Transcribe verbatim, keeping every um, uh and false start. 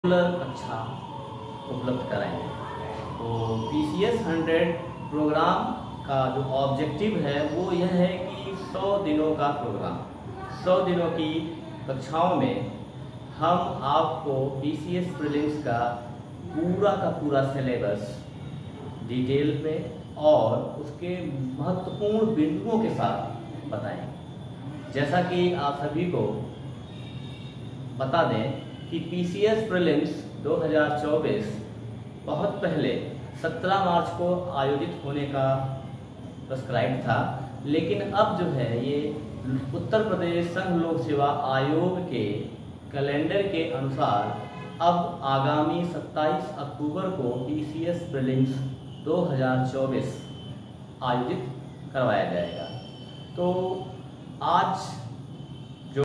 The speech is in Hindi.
कक्षा उपलब्ध कराएंगे। तो P C S hundred program का जो ऑब्जेक्टिव है वो यह है कि सौ दिनों का प्रोग्राम, सौ दिनों की कक्षाओं में हम आपको पी सी एस प्रीलिम्स का पूरा का पूरा सिलेबस डिटेल में और उसके महत्वपूर्ण बिंदुओं के साथ बताएंगे। जैसा कि आप सभी को बता दें कि पी सी एस प्रीलिम्स दो हज़ार चौबीस बहुत पहले सत्रह मार्च को आयोजित होने का प्रिस्क्राइब था, लेकिन अब जो है ये उत्तर प्रदेश संघ लोक सेवा आयोग के कैलेंडर के अनुसार अब आगामी सत्ताईस अक्टूबर को पी सी एस प्रीलिम्स दो हज़ार चौबीस आयोजित करवाया जाएगा। तो आज